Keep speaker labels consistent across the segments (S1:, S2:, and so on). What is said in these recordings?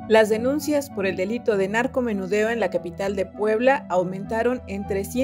S1: Las denuncias por el delito de narcomenudeo en la capital de Puebla aumentaron en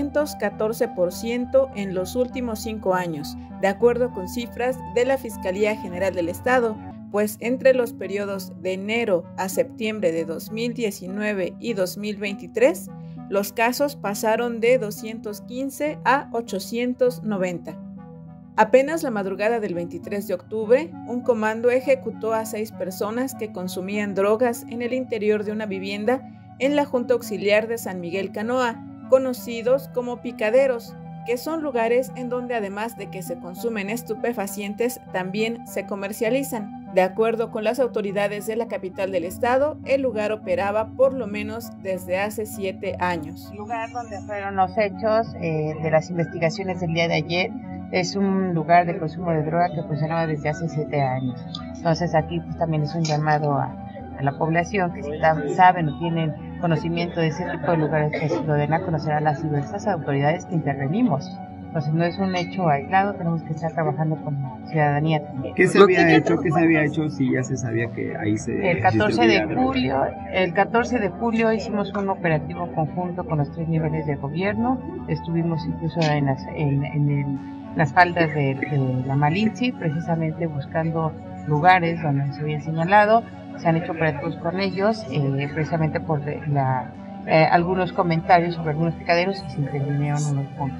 S1: 314% en los últimos 5 años, de acuerdo con cifras de la Fiscalía General del Estado, pues entre los periodos de enero a septiembre de 2019 y 2023, los casos pasaron de 215 a 890. Apenas la madrugada del 23 de octubre, un comando ejecutó a 6 personas que consumían drogas en el interior de una vivienda en la Junta Auxiliar de San Miguel Canoa, conocidos como picaderos, que son lugares en donde además de que se consumen estupefacientes, también se comercializan. De acuerdo con las autoridades de la capital del estado, el lugar operaba por lo menos desde hace 7 años.
S2: El lugar donde fueron los hechos de las investigaciones del día de ayer es un lugar de consumo de droga que funcionaba desde hace 7 años. Entonces aquí pues, también es un llamado a la población que si saben o tienen conocimiento de ese tipo de lugares, pues lo den a conocer a las diversas autoridades que intervenimos. Entonces no es un hecho aislado, tenemos que estar trabajando con la ciudadanía también.
S3: ¿Qué se había hecho si ya se sabía que ahí se...
S2: El 14 de julio hicimos un operativo conjunto con los 3 niveles de gobierno. Estuvimos incluso en las faldas de la Malinche, precisamente buscando lugares donde se habían señalado. Se han hecho operativos con ellos, precisamente por algunos comentarios sobre algunos picaderos y se intervinieron unos puntos.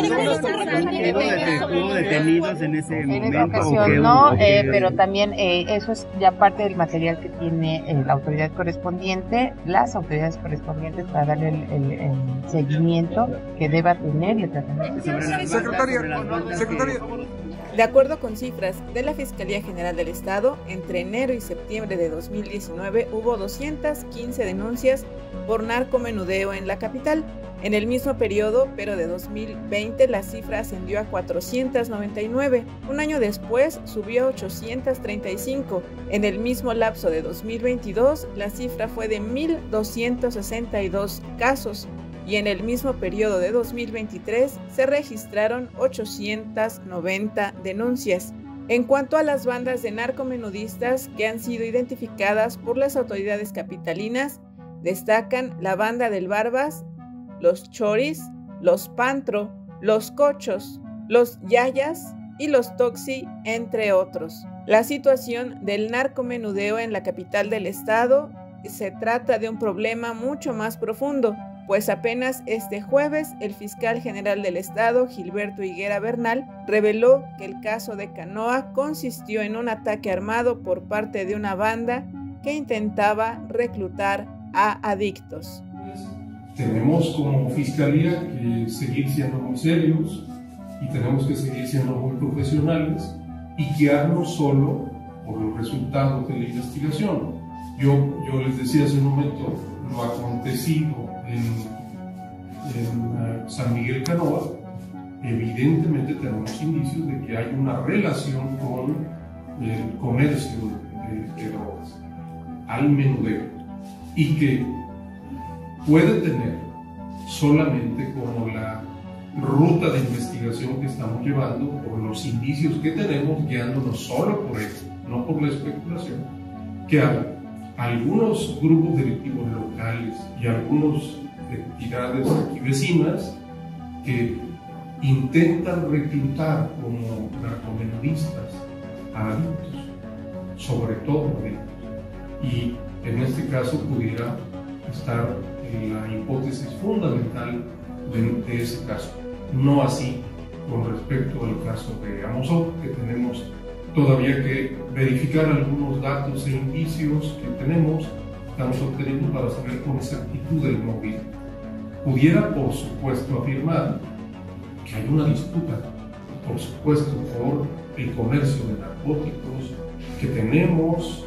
S3: ¿Hubo detenidos en ese momento?
S2: En esta ocasión no, pero también eso es ya parte del material que tiene la autoridad correspondiente, las autoridades correspondientes para darle el seguimiento que deba tener y el tratamiento.
S1: Secretario. De acuerdo con cifras de la Fiscalía General del Estado, entre enero y septiembre de 2019 hubo 215 denuncias por narcomenudeo en la capital. En el mismo periodo, pero de 2020, la cifra ascendió a 499. Un año después, subió a 835. En el mismo lapso de 2022, la cifra fue de 1.262 casos. Y en el mismo periodo de 2023 se registraron 890 denuncias. En cuanto a las bandas de narcomenudistas que han sido identificadas por las autoridades capitalinas, destacan la banda del Barbas, los Choris, los Pantro, los Cochos, los Yayas y los Toxi, entre otros. La situación del narcomenudeo en la capital del estado se trata de un problema mucho más profundo, pues apenas este jueves el fiscal general del estado, Gilberto Higuera Bernal, reveló que el caso de Canoa consistió en un ataque armado por parte de una banda que intentaba reclutar a adictos.
S4: Tenemos como fiscalía que seguir siendo muy serios y tenemos que seguir siendo muy profesionales y guiarnos solo por los resultados de la investigación. Yo les decía hace un momento lo acontecido en San Miguel Canoa. Evidentemente tenemos indicios de que hay una relación con el comercio de drogas, al menudeo, y que puede tener solamente como la ruta de investigación que estamos llevando, por los indicios que tenemos, guiándonos solo por eso, no por la especulación, que hay algunos grupos delictivos locales y algunas entidades aquí vecinas que intentan reclutar como narcomenudistas a adictos, sobre todo adictos. Y en este caso pudiera estar la hipótesis fundamental de ese caso. No así con respecto al caso de Amosov, que tenemos todavía que verificar algunos datos e indicios que estamos obteniendo para saber con exactitud el móvil. Pudiera, por supuesto, afirmar que hay una disputa, por supuesto, por el comercio de narcóticos, que tenemos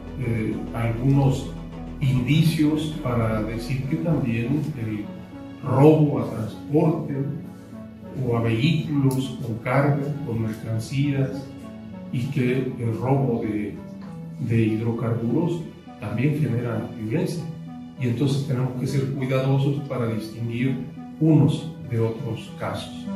S4: algunos indicios para decir que también el robo a transporte o a vehículos con carga, con mercancías, y que el robo de hidrocarburos también genera violencia. Y entonces tenemos que ser cuidadosos para distinguir unos de otros casos.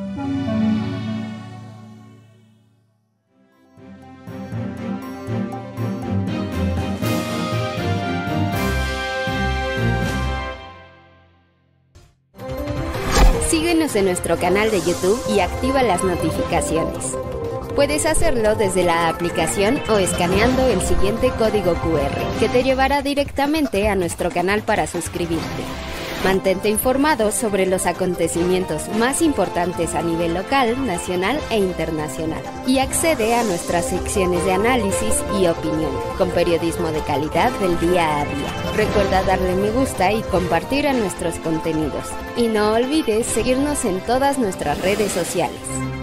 S5: Síguenos en nuestro canal de YouTube y activa las notificaciones. Puedes hacerlo desde la aplicación o escaneando el siguiente código QR, que te llevará directamente a nuestro canal para suscribirte. Mantente informado sobre los acontecimientos más importantes a nivel local, nacional e internacional. Y accede a nuestras secciones de análisis y opinión, con periodismo de calidad del día a día. Recuerda darle me gusta y compartir a nuestros contenidos. Y no olvides seguirnos en todas nuestras redes sociales.